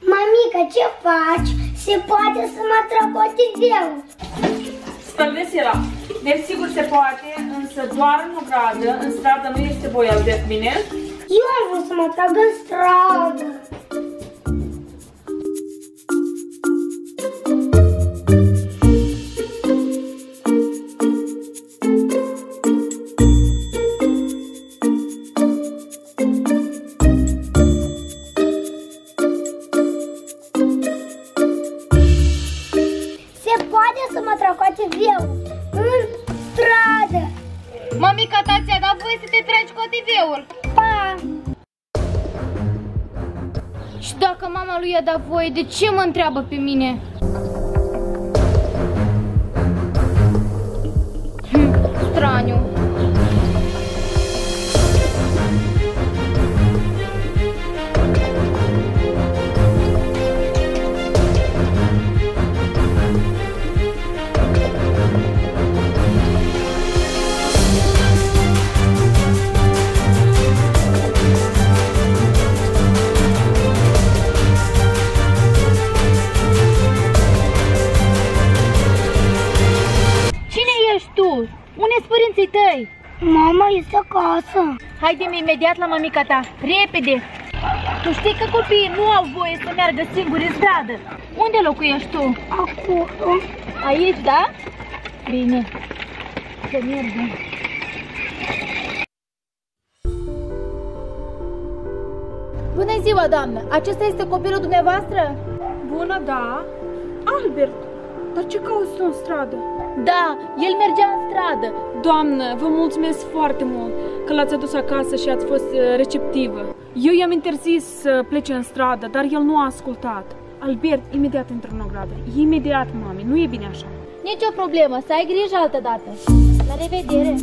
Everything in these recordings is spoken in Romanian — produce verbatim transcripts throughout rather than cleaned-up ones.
Mamica, ce faci? Se poate să mă trag T V-ul? Spăl vesela. Deci sigur se poate, însă doar în ogradă, în stradă nu este voie, Albert, bine? Eu am vrut să mă trag în stradă. Se poate să mă trag T V-ul în stradă. Mamica ta ți-a dat voie să te tragi cu T V-ul? Pa! Și dacă mama lui i-a dat voie, de ce mă întreabă pe mine? Hm, straniu. Unde-s părinții tăi? Mama este acasă. Haide-mi imediat la mamica ta, repede! Tu știi că copiii nu au voie să meargă singuri în stradă. Unde locuiești tu? Acolo. Aici, da? Bine, să mergem. Bună ziua, doamnă! Acesta este copilul dumneavoastră? Bună, da. Albert, dar ce cauți tu în stradă? Da, el mergea în stradă. Doamnă, vă mulțumesc foarte mult că l-ați adus acasă și ați fost receptivă. Eu i-am interzis să plece în stradă, dar el nu a ascultat. Albert, imediat intră în ogradă. Imediat, mami, nu e bine așa. Nici o problemă, să ai grijă altă dată. La revedere!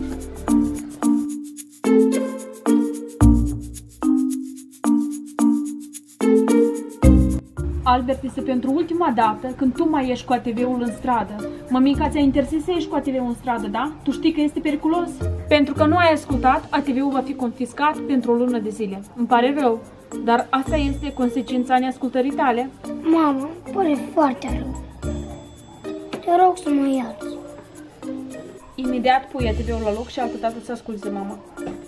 Albert, este pentru ultima dată când tu mai ieși cu A T V-ul în stradă. Mămica ți-a interzis să ieși cu A T V-ul în stradă, da? Tu știi că este periculos? Pentru că nu ai ascultat, A T V-ul va fi confiscat pentru o lună de zile. Îmi pare rău, dar asta este consecința neascultării tale. Mama, pare foarte rău. Te rog să mă ierți. Imediat pui A T V-ul la loc și altă dată să asculți de mama.